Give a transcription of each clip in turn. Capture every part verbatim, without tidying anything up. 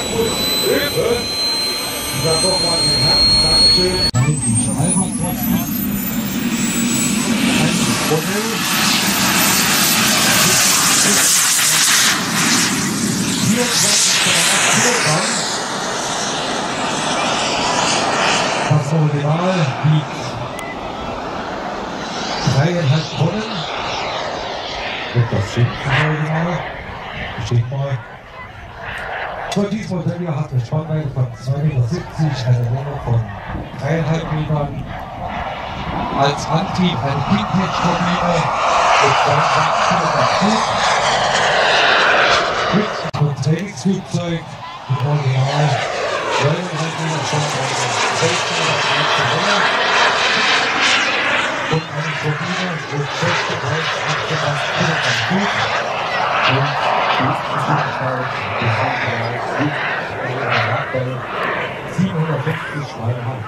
Hilfe! Ich sag doch mal den Herzen, Dankeschön. Die Schreibung trotzdem. Ein Modell. vierundzwanzig Komma acht Kilogramm. Das Original wiegt dreieinhalb Tonnen. Und das Schinken-Original. Steht mal. So, dieses Modell hier hat eine Spannweite von zwei Meter siebzig, eine Länge von dreieinhalb Metern. Als Antrieb eine Pink-Hedge-Turbine mit zweiundzwanzig Kilogramm Zug. Mit einem Trainingsflugzeug im Original. Wellenreiniger Spannweite sechzehn Meter und eine Turbine mit sechsunddreißig Kilogramm Zug. Und siebenhundertfünfzig Schweinehaft.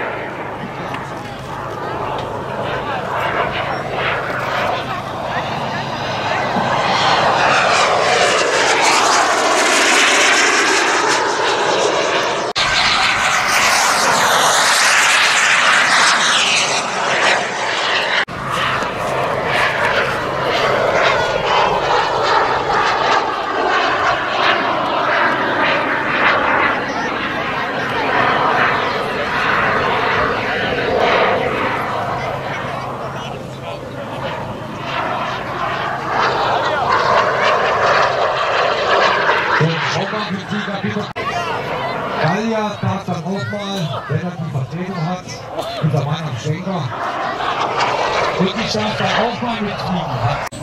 Gallia darf dann auch mal, wenn er die Vertretung hat, unser Mann am Schenker. Und ich darf dann auch mal mitfliegen.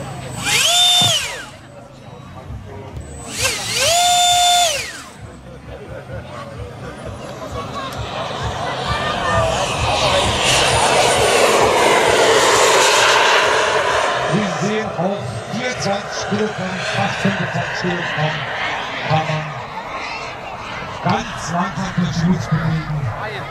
Wir sehen auch vierundzwanzig Kilogramm, fast fünfundzwanzig Kilogramm kann man ganz langsam durch die Luft bewegen.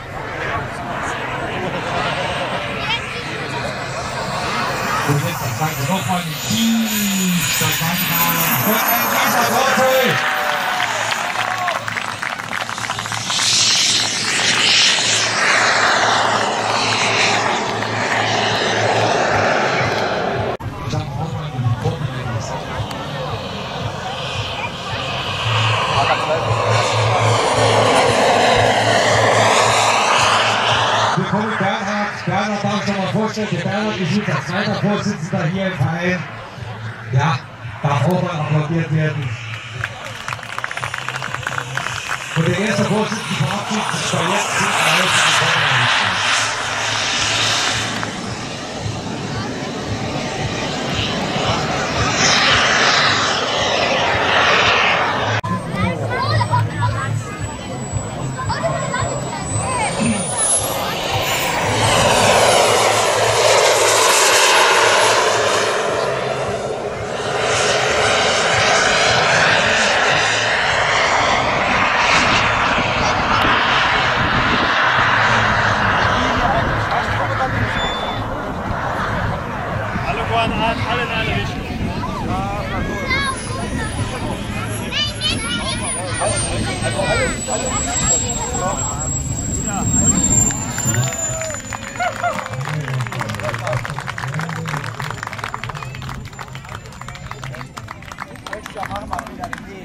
Und jetzt das Ganze nochmal mit tiefster Ganghalle. Und ein dieser Teufel! Willkommen Bernhard. Bernhard darf ich noch mal vorstellen. Der Bernhard ist jetzt als zweiter Vorsitzender hier im Verein. Ja, darf auch mal applaudiert werden. Und der erste Vorsitzende verabschiedet sich bei jetzt hinten raus. Alle in eine Richtung. Also alles, alles. Ja. Ja, mach mal wieder den Weg.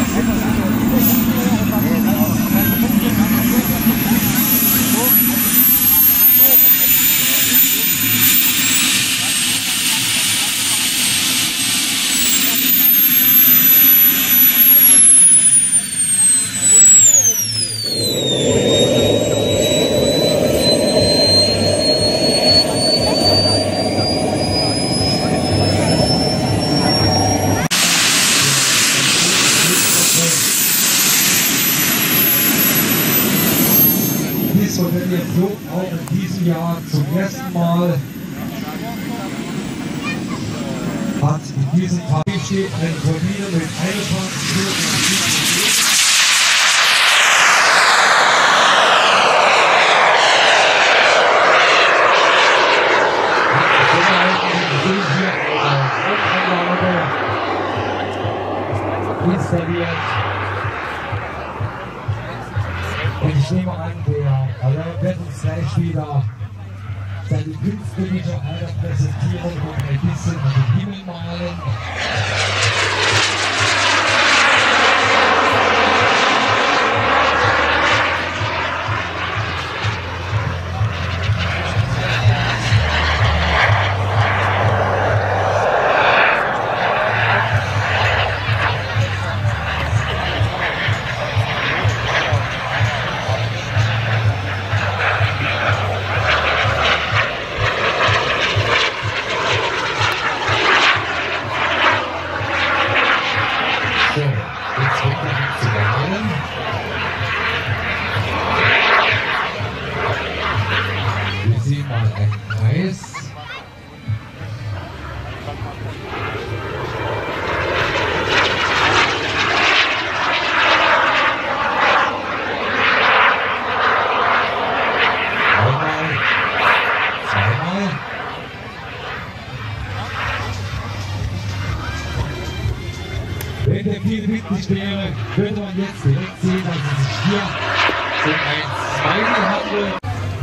Und wenn ihr flog auch in diesem Jahr zum ersten Mal, hat in diesem Tag steht eine Turbine mit einundzwanzig Kilogramm. Installiert. Ich nehme an, der Alain wird uns gleich wieder seine künstlerische Alter präsentieren und ein bisschen an den Himmel malen. Wenn der viel wichtig wäre, könnte man jetzt direkt sehen, dass es sich hier um ein Smiley handelt.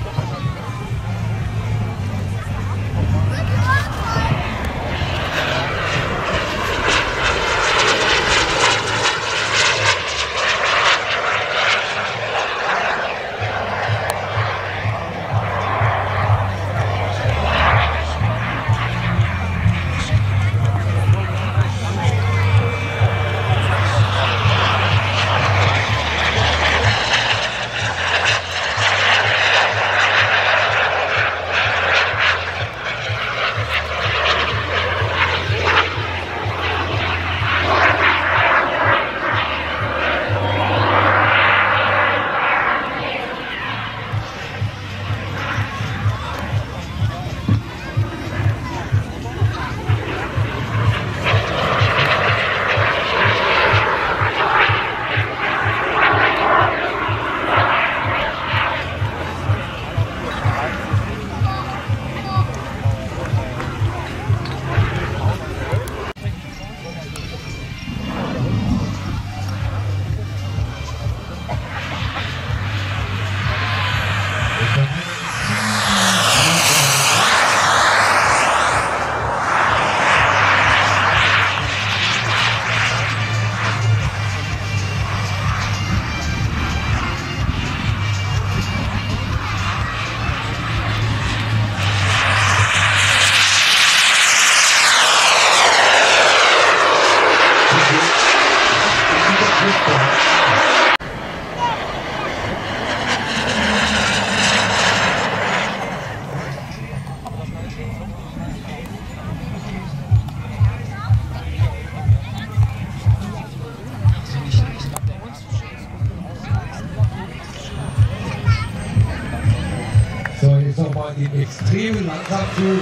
Nochmal den extremen Langsamzug.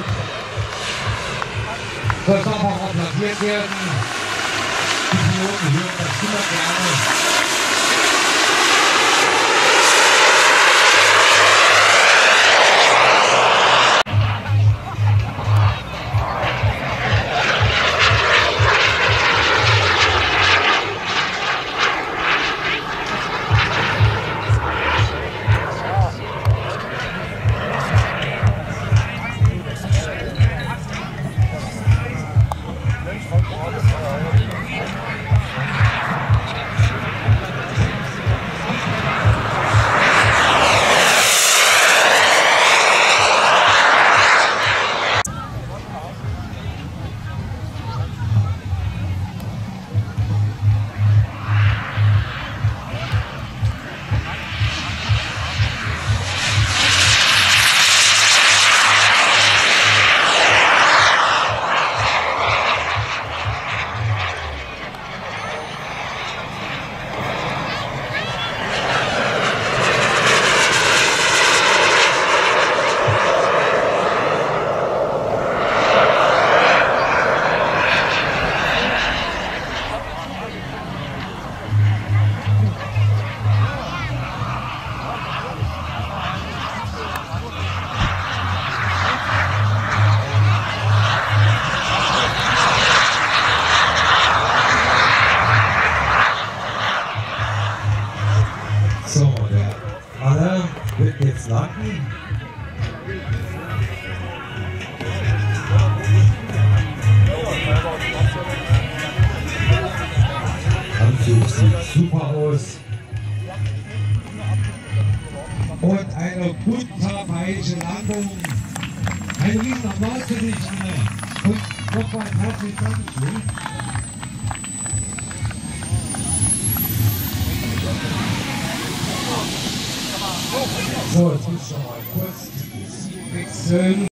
Soll einfach applaudiert werden. Die Piloten hören das immer gerne. Alle wird jetzt landen. Anzug sieht super aus. Und eine wunderweise Landung. Ein riesen Applaus für dich, Anne. Und nochmal herzlichen Dank. So, jetzt muss ich noch mal kurz wechseln.